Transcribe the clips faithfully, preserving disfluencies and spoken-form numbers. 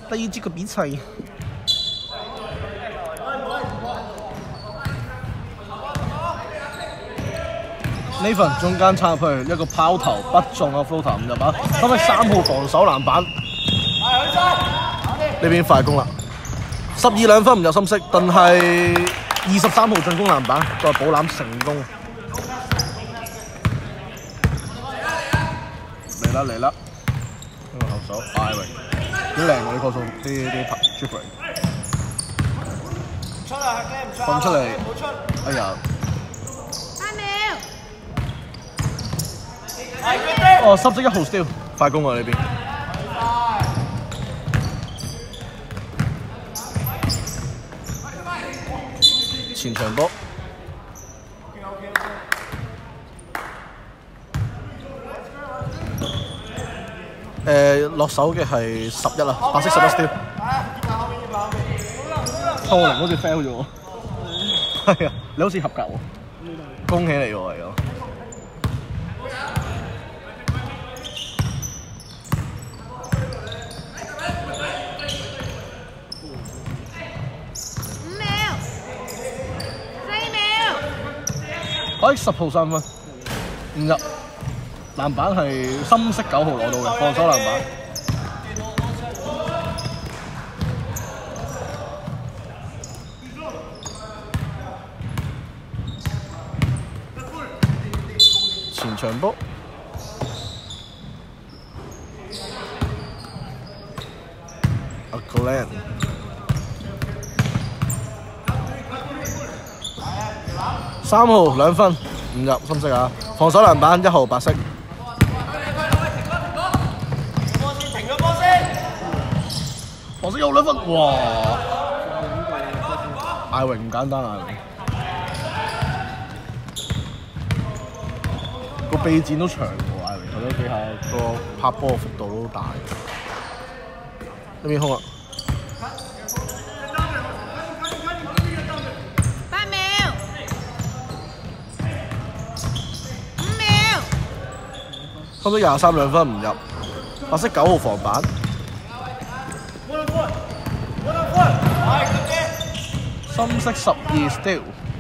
第二節嘅比賽。呢份中間插入去一個拋投不中嘅 floater 唔入啊！今日三號防守籃板，呢邊快攻啦，十二兩分唔入深色，但係二十三號進攻籃板再補籃成功。嚟啦嚟啦！呢個後手艾榮幾靚喎！呢個數啲啲拍 dribble 放出嚟，哎呀！哦，濕色一號 steal 快攻啊！呢邊前場波，誒落手嘅係十一啦，白色十一 steal。錯零好似 fail 咗喎，係啊，你好似合格喎，恭喜你喎係啊！可以十號三分，唔入，籃板係深色九號攞到嘅，防守籃板。前場波，阿 Glenn。三號兩分唔入深色啊！防守籃板一號白色。黃色有兩分，哇！艾榮唔簡單啊！個臂展都長喎，艾榮睇咗幾下個拍波嘅幅度都大。呢邊空啊！深色廿三兩分唔入，白色九號防板，深色十二 steal，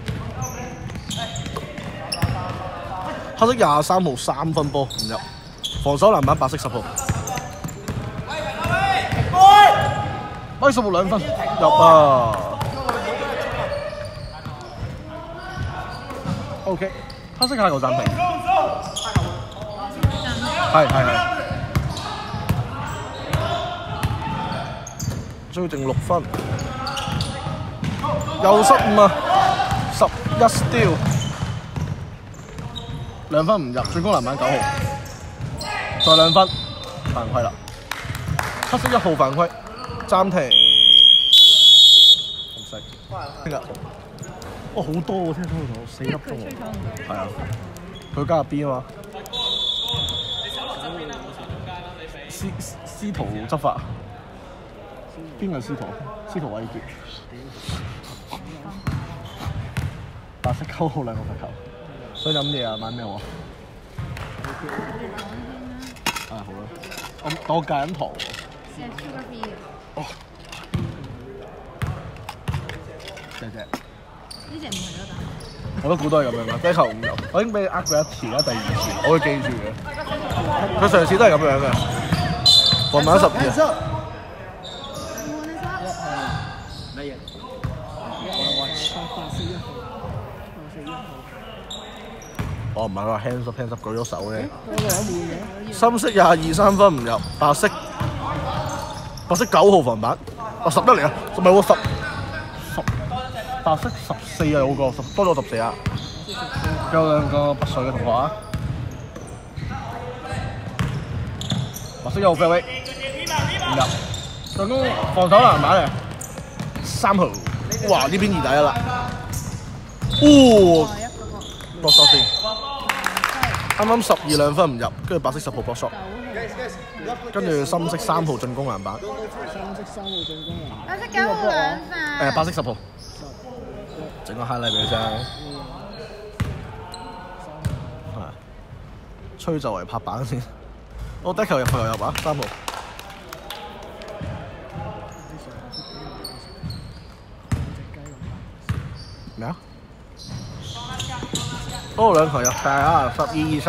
黑色廿三號三分波唔入，防守籃板白色十號，白色十號兩分入啊 ！OK， 黑色下球暫停。係係係，追剩六分，又失誤啊！十一 steal， 兩分唔入，進攻籃板九號，再兩分，犯規啦！黑色一號犯規，暫停。唔使，聽日，哇好多喎！聽講到四粒鐘喎，係啊，佢加入 B 啊嘛。司司徒執法，邊個係司徒？司徒偉傑，白色九號兩個罰球，想飲嘢啊？買咩喎？啊好啦，我我戒緊糖。哦，謝謝。呢隻唔係咯，我都估到係咁樣㗎，低球唔入，我已經俾你呃過一次啦，第二次我會記住嘅。佢上次都係咁樣嘅。防板十二。哦，唔係話 hands up hands up 舉咗手咧。深色廿二三分唔入，白色白色九號防板，啊十一嚟啊，唔係喎十十白色十四啊，有個十多咗十四啊，有兩個拔萃嘅同學啊。白色一號 fairway 唔入，進攻防守籃板嚟，三號，哇呢邊二打一啦，哦，搏手先，啱啱十二兩分唔入，跟住白色十號搏手，跟住深色三號進攻籃板， 深色三號進攻籃， 白色九號兩分， 誒白色十號，整個 highlight 俾你啫，係，吹就嚟拍板先。我低球入，球入啊！三號， 咩啊？多兩球入界啊！十二二十。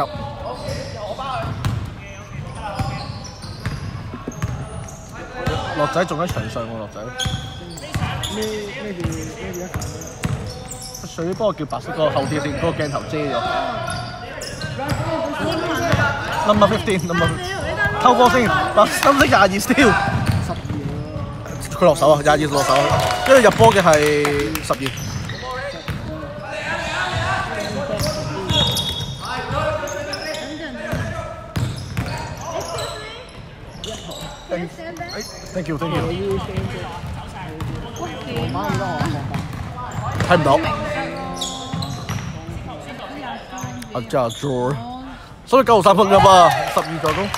樂仔仲喺場上喎，樂仔。 咩咩叫咩叫一球？ 水波叫白色嗰個後貼線嗰個鏡頭遮咗。Number fifteen，number 偷波先，白深色廿二 steal。 十二佢落手啊，廿二落手，因為入波嘅係十二。Thank you，thank you。睇唔到。阿 George， 所以九號三分入啊，十二助攻。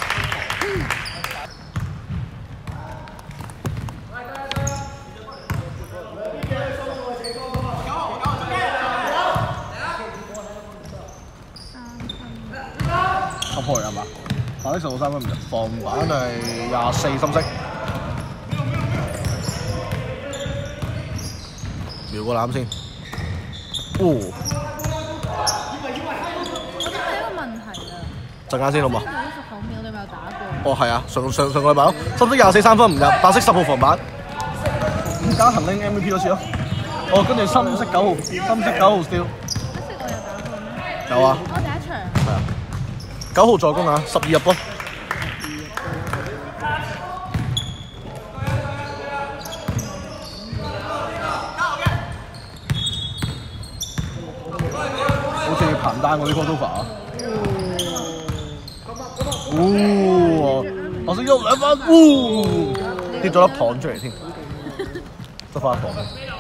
突破係嘛？白色十號三分唔入，防板係廿四深色。瞄個籃先。哦。 我真係一個問題啊！ 陣間先好嘛？ 十九秒你咪有打過？ 哦，係啊，上上上個禮拜咯，深色廿四三分唔入，白色十號防板。而家行拎 M V P 多次咯。哦，跟住深色九號，深色九號 steal。 黑色我有打過咩？ 有啊。 我第一場。 係啊。九號助攻啊，十二入波。好似彭丹嗰啲 crossover啊！哦，我識咗兩分，哦，跌咗粒糖出嚟添，得翻一糖。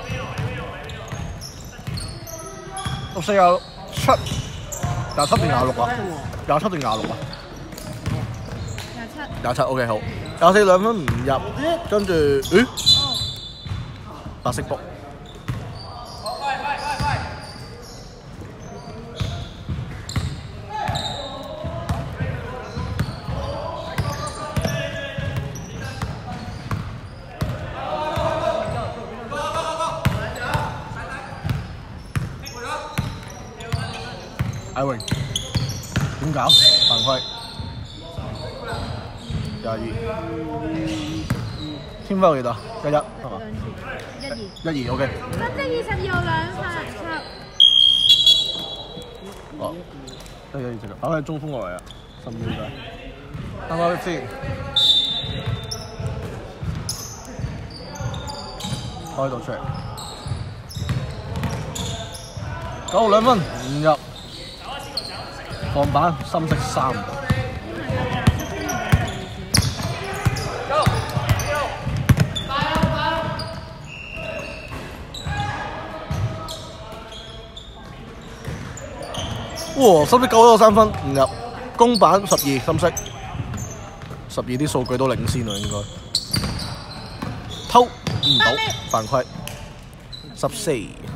十四廿七，廿七定廿六啊？廿七定廿六啊？ 廿七。 廿七 OK 好，廿四兩分唔入，跟住咦？白色波。艾榮點搞？犯規廿二，天分幾多？一一係嘛？ 一二。 一二 OK。 白色二十二號兩發插。 哦，一一二十，打開中鋒落嚟啊！十秒仔，啱啱先。開到出嚟，九號兩分唔入。防板深色三。哇！深色九個三分唔入，公板十二深色，十二啲數據都領先啦應該。偷唔到，犯規，十四。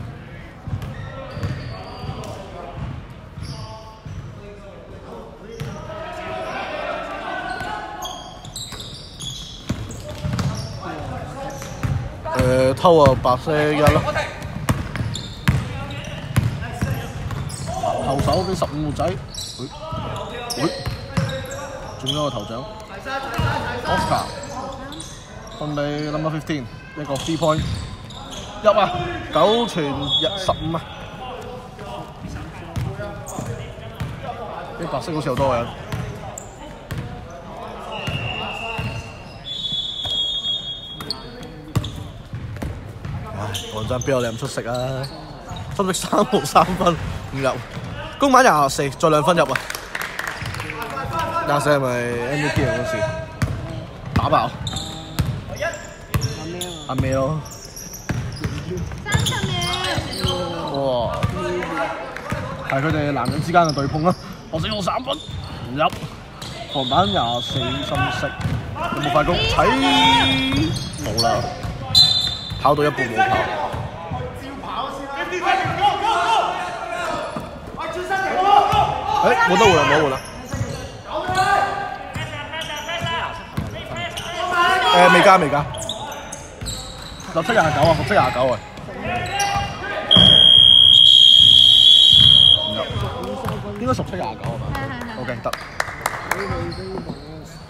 誒偷啊白色一咯，後手啲十五號仔，喂喂，中咗個頭獎 ，Oscar 分俾 number fifteen 一個 three point 入啊，九傳入十五啊，啲白色好似好多個人。講真，邊有你咁出色啊？深色三號三分唔入，公板廿四，再兩分入啊！廿四係咪 M V P 啊？嗰時打爆阿咩咯？ 三十秒。 哇！係佢哋男人之間嘅對碰啦。我死我三分唔入，防板廿四深色，有冇快攻？睇冇啦，跑到一半冇跑。誒冇得換啦，冇得換啦。誒未加未加，十七廿九啊，十七廿九啊。 應該十七廿九係嘛係係係。 ？OK 得。 俾你飛飯。